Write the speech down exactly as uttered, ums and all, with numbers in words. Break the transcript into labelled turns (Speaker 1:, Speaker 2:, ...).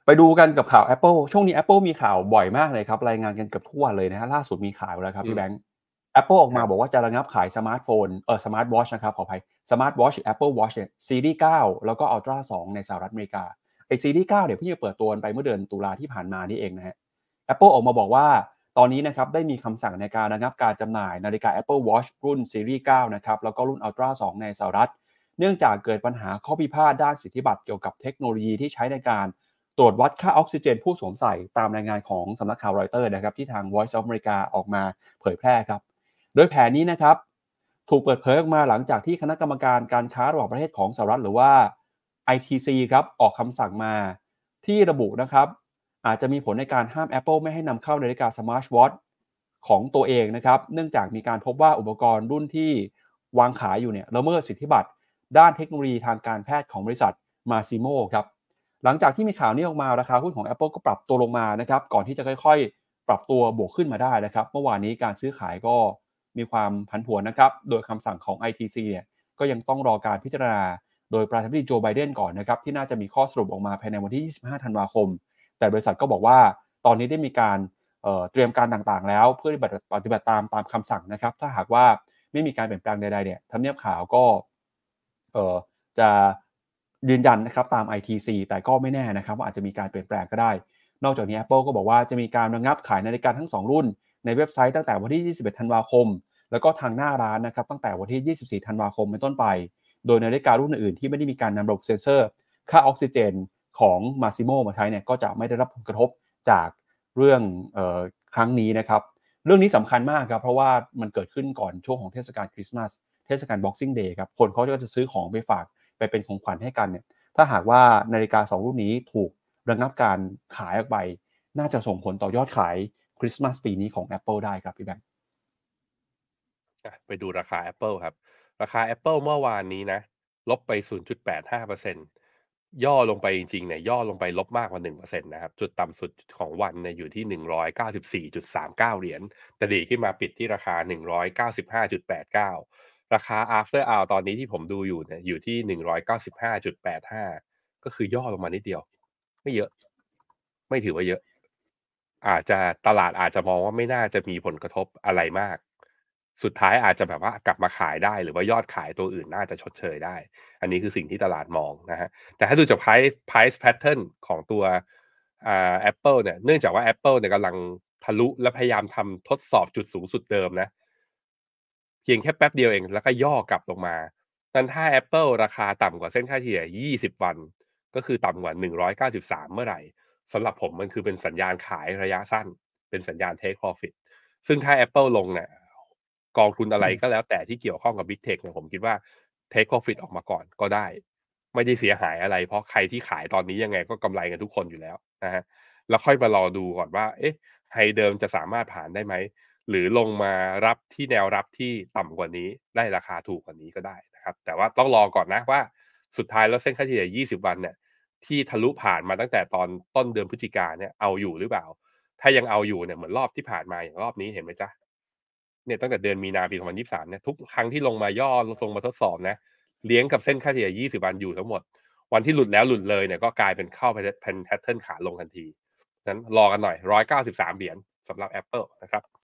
Speaker 1: ไปดูกันกับข่าว Apple ช่วงนี้ Apple มีข่าวบ่อยมากเลยครับรายงานกันเกือบทุกวันเลยนะครับล่าสุดมีข่าวแล้วครับ
Speaker 2: อืม
Speaker 1: พี่แบงค์ Apple ออก
Speaker 2: ครับ
Speaker 1: มาบอกว่าจะระงับขายสมาร์ตโฟนเอ่อสมาร์ตวอตช์นะครับขออภัยสมาร์ตวอตช์ Apple Watch เนี่ยซีรีส์เก้าแล้วก็ Ultra สองในสหรัฐอเมริกาไอ้ซีรีส์เก้าเนี่ยเพิ่งจะเปิดตัวกันไปเมื่อเดือนตุลาที่ผ่านมานี่เองนะฮะ Apple ออกมาบอกว่าตอนนี้นะครับได้มีคำสั่งในการระงับการจำหน่ายนาฬิกา Apple Watch รุ่นซีรีส์เก้านะครับแล้วก็รุ่น Ultra สองในสหรัฐเนื่องจากเกิดปัญหาข้อพิพาทด้านสิทธิบัตรเกี่ยวกับเทคโนโลยีที่ใช้ในการ ตรวจวัดค่าออกซิเจนผู้สวมใส่ตามรายงานของสำนักข่าวรอยเตอร์นะครับที่ทาง Voice of America ออกมาเผยแพร่ครับโดยแผนนี้นะครับถูกเปิดเผยออกมาหลังจากที่คณะกรรมการการค้าระหว่างประเทศของสหรัฐหรือว่า ไอ ที ซี ครับออกคำสั่งมาที่ระบุนะครับอาจจะมีผลในการห้าม Apple ไม่ให้นำเข้านาฬิกาสมาร์ทวอทช์ของตัวเองนะครับเนื่องจากมีการพบว่าอุปกรณ์รุ่นที่วางขายอยู่เนี่ยละเมิดสิทธิบัตรด้านเทคโนโลยีทางการแพทย์ของบริษัท Masimo ครับ หลังจากที่มีข่าวนี้ออกมาราคาหุ้นของ Apple ก็ปรับตัวลงมานะครับก่อนที่จะค่อยๆปรับตัวบวกขึ้นมาได้นะครับเมื่อวานนี้การซื้อขายก็มีความผันผวนนะครับโดยคำสั่งของ ไอ ที ซี เนี่ยก็ยังต้องรอการพิจารณาโดยประธานาธิบดีโจไบเดนก่อนนะครับที่น่าจะมีข้อสรุปออกมาภายในวันที่ยี่สิบห้าธันวาคมแต่บริษัทก็บอกว่าตอนนี้ได้มีการเอ่อเตรียมการต่างๆแล้วเพื่อปฏิบัติปฏิบัติตามตามคำสั่งนะครับถ้าหากว่าไม่มีการเปลี่ยนแปลงใดๆเนี่ยทำเนียบขาวก็เอ่อ จะยืนยันนะครับตาม ไอ ที ซี แต่ก็ไม่แน่นะครับว่าอาจจะมีการเปลี่ยนแปลงก็ได้นอกจากนี้ Apple ก็บอกว่าจะมีการระงับขายนาฬิกาทั้งสองรุ่นในเว็บไซต์ตั้งแต่วันที่ยี่สิบเอ็ดธันวาคมแล้วก็ทางหน้าร้านนะครับตั้งแต่วันที่ยี่สิบสี่ธันวาคมเป็นต้นไปโดยนาฬิการุ่นอื่นๆที่ไม่ได้มีการนำระบบเซ็นเซอร์ค่าออกซิเจนของ Masimo มาใช้เนี่ยก็จะไม่ได้รับผลกระทบจากเรื่องเอ่อครั้งนี้นะครับเรื่องนี้สำคัญมากครับเพราะว่ามันเกิดขึ้นก่อนช่วงของเทศกาลคริสต์มาสเทศกาล Boxing Day ครับคนเขาก็จะซื้อของไปฝาก ไปเป็นของขวัญให้กันเนี่ยถ้าหากว่านาฬิกาสองรุ่นนี้ถูกระงับการขายออกไปน่าจะส่งผลต่อยอดขายคริสต์มาสปีนี้ของ Apple ได้ครับพี่แบงค์
Speaker 2: อะไปดูราคา Apple ครับราคา Apple เมื่อวานนี้นะลบไป ศูนย์จุดแปดห้าเปอร์เซ็นต์ ย่อลงไปจริงๆเนี่ยย่อลงไปลบมากกว่า หนึ่งเปอร์เซ็นต์ นะครับจุดต่ำสุดของวันเนี่ยอยู่ที่ หนึ่งร้อยเก้าสิบสี่จุดสามเก้า เหรียญแต่ดีดขึ้นมาปิดที่ราคา หนึ่งร้อยเก้าสิบห้าจุดแปดเก้า ราคา after hour ตอนนี้ที่ผมดูอยู่เนี่ยอยู่ที่ หนึ่งร้อยเก้าสิบห้าจุดแปดห้า ก็คือย่อลงมานิดเดียวไม่เยอะไม่ถือว่าเยอะ อาจจะตลาดอาจจะมองว่าไม่น่าจะมีผลกระทบอะไรมาก สุดท้ายอาจจะแบบว่ากลับมาขายได้หรือว่ายอดขายตัวอื่นน่าจะชดเชยได้ อันนี้คือสิ่งที่ตลาดมองนะฮะแต่ถ้าดูจาก price price pattern ของตัวอ่า Apple เนี่ยเนื่องจากว่า Apple เนี่ยกำลังทะลุและพยายามทำทดสอบจุดสูงสุดเดิมนะเพียงแค่แป๊บเดียวเองแล้วก็ย่อกลับลงมานั้นถ้า Apple ราคาต่ำกว่าเส้นค่าเฉลี่ยยี่สิบวันก็คือต่ำกว่าหนึ่งร้อยเก้าสิบสามเมื่อไหร่ สำหรับผมมันคือเป็นสัญญาณขายระยะสั้นเป็นสัญญาณ take profit ซึ่งถ้า Apple ลงเนี่ยกองทุนอะไรก็แล้วแต่ที่เกี่ยวข้องกับ Big Tech เนี่ยผมคิดว่า take profit ออกมาก่อนก็ได้ไม่ได้เสียหายอะไรเพราะใครที่ขายตอนนี้ยังไงก็กำไรกันทุกคนอยู่แล้วนะฮะแล้วค่อยมารอดูก่อนว่าเอ๊ะไฮเดิมจะสามารถผ่านได้ไหมหรือลงมารับที่แนวรับที่ต่ำกว่านี้ได้ราคาถูกกว่านี้ก็ได้นะครับแต่ว่าต้องรอก่อนนะว่าสุดท้ายแล้วเส้นค่าเฉลี่ยยี่สิบวันเนี่ย ที่ทะลุผ่านมาตั้งแต่ตอนต้นเดือนพฤศจิกาเนี่ยเอาอยู่หรือเปล่าถ้ายังเอาอยู่เนี่ยเหมือนรอบที่ผ่านมาอย่างรอบนี้เห็นไหมจ๊ะเนี่ยตั้งแต่เดือนมีนาปีสองพันยี่สิบสามเนี่ยทุกครั้งที่ลงมาย่อลงมาทดสอบนะเลี้ยงกับเส้นค่าเฉลี่ยยี่สิบวันอยู่ทั้งหมดวันที่หลุดแล้วหลุดเลยเนี่ยก็กลายเป็นเข้าไปเป็นแพทเทิร์นขาลงทันทีนั้นรอกันหน่อยหนึ่งร้อยเก้าสิบสามเหรียญสำหรับ Apple นะครับ